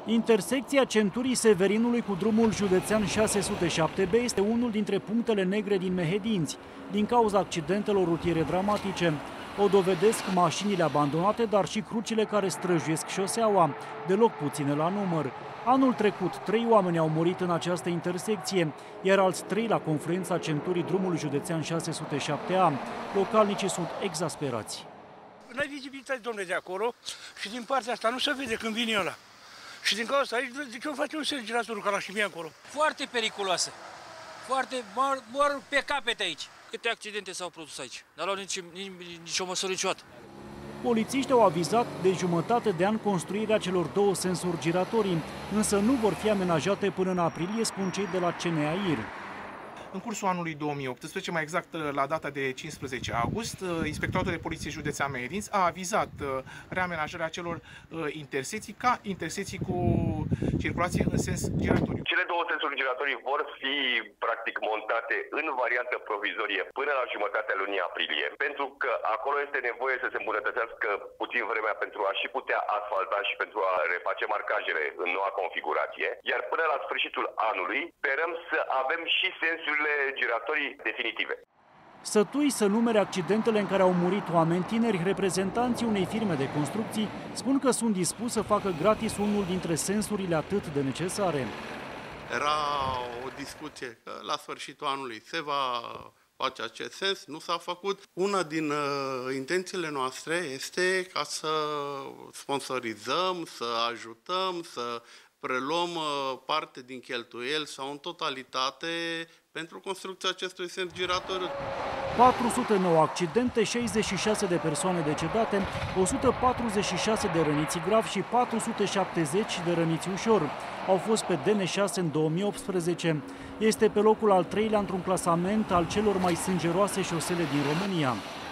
Intersecția centurii Severinului cu drumul județean 607B este unul dintre punctele negre din Mehedinți, din cauza accidentelor rutiere dramatice. O dovedesc mașinile abandonate, dar și crucile care străjuiesc șoseaua, deloc puține la număr. Anul trecut, 3 oameni au murit în această intersecție, iar alți 3 la confluența centurii drumului județean 607A. Localnicii sunt exasperați. N-ai vizibilitate, domnule, de acolo și din partea asta nu se vede când vine ăla. Și din cauza asta, de ce o face un sergiratorul ca la și mie acolo? Foarte periculoasă. Foarte, mor pe capete aici. Câte accidente s-au produs aici? N-au luat nicio măsură niciodată. Polițiștii au avizat de jumătate de an construirea celor 2 sensuri giratorii, însă nu vor fi amenajate până în aprilie, spun cei de la CNAIR. În cursul anului 2018, mai exact la data de 15 august, Inspectoratul de Poliție Județean Mehedinți a avizat reamenajarea celor intersecții ca intersecții cu circulație în sens giratoriu. Cele 2 sensuri giratorii vor fi practic montate în variantă provizorie până la jumătatea lunii aprilie, pentru că acolo este nevoie să se îmbunătățească puțin vremea pentru a și putea asfalta și pentru a reface marcajele în noua configurație, iar până la sfârșitul anului sperăm să avem și sensurile giratorii definitive. Sătui să numere accidentele în care au murit oameni tineri, reprezentanții unei firme de construcții spun că sunt dispuși să facă gratis unul dintre sensurile atât de necesare. Era o discuție că la sfârșitul anului se va face acest sens, nu s-a făcut. Una din intențiile noastre este ca să sponsorizăm, să ajutăm, să preluăm parte din cheltuieli sau în totalitate pentru construcția acestui sens giratoriu. 409 accidente, 66 de persoane decedate, 146 de răniți gravi și 470 de răniți ușor. Au fost pe DN6 în 2018. Este pe locul al 3-lea într-un clasament al celor mai sângeroase șosele din România.